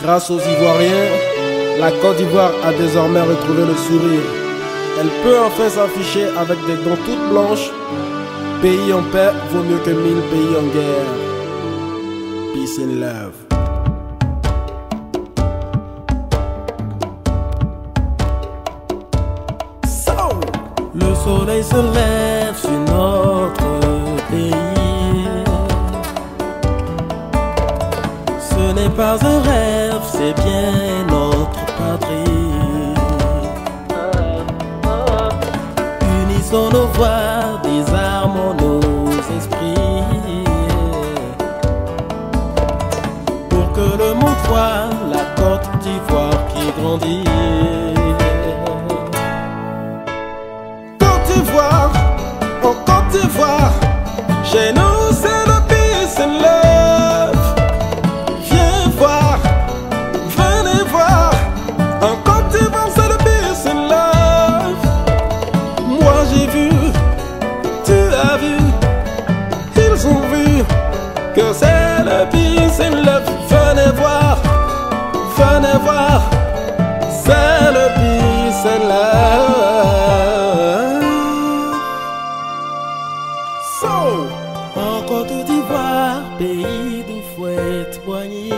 Grâce aux Ivoiriens, la Côte d'Ivoire a désormais retrouvé le sourire. Elle peut enfin s'afficher avec des dents toutes blanches. Pays en paix vaut mieux que 1000 pays en guerre. Peace and love. Le soleil se lève sur notre pays. Ce n'est pas un rêve, c'est bien notre patrie. Unissons nos voix, désarmons nos esprits, pour que le monde voie la Côte d'Ivoire qui grandit. En Côte d'Ivoire, chez nous c'est le peace and love. Viens voir, venez voir. En Côte d'Ivoire c'est le peace and love. Moi j'ai vu, tu as vu, ils ont vu que c'est le peace and love. Venez voir, c'est le peace and love. En Côte d'Ivoire, pays d'où fouette poignée,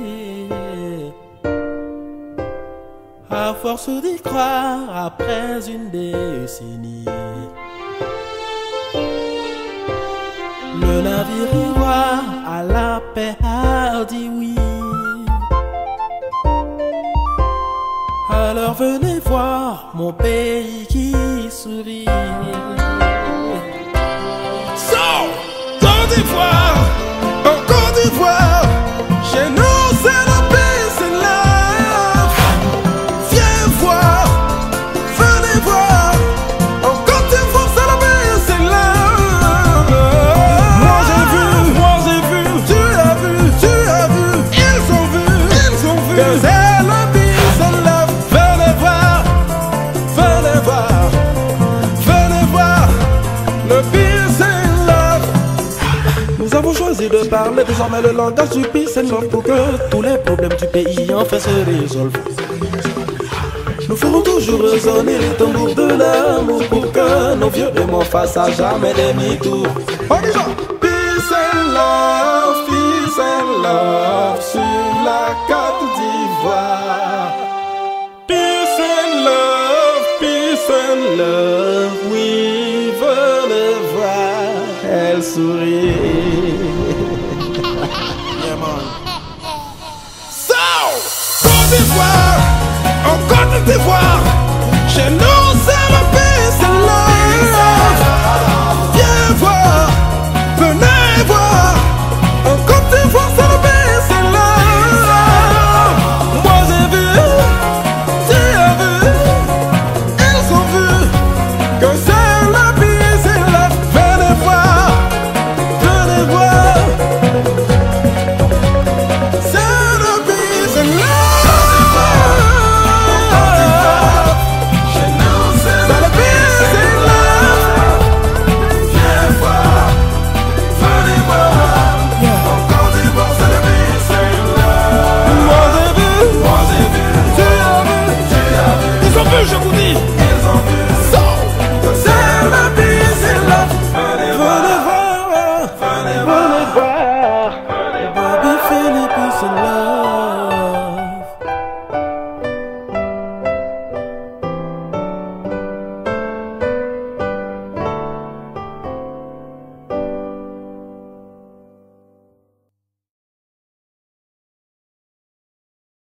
à force d'y croire après une décennie, le navire ivoire à la paix a dit oui. Alors venez voir mon pays qui sourit. Côte d'Ivoire, en Côte d'Ivoire, chez nous c'est le peace and love. Viens voir, venez voir, en Côte d'Ivoire c'est le peace and love. Moi j'ai vu, tu as vu, ils ont vu que c'est le peace and love. Venez voir, le peace and love. Nous avons choisi de parler désormais le langage du peace and love pour que tous les problèmes du pays enfin se résolvent. Nous ferons toujours résonner les tambours de l'amour pour que nos vieux démons fassent à jamais demi-tour. On y va! Peace and love sur la Côte d'Ivoire. Peace and love, oui, venez voir, elle sourit. Yeah, man. So, Côte d'Ivoire, en Côte d'Ivoire, chez nous c'est le peace and love. Viens voir, venez voir, en Côte d'Ivoire c'est le peace and love. Moi j'ai vu, tu as vu, ils ont vu que c'est le peace and love. Venez voir, c'est le peace and love. Je vous dis, ils ont vu, c'est le peace and love. Venez voir, Bobby Philippe, c'est là.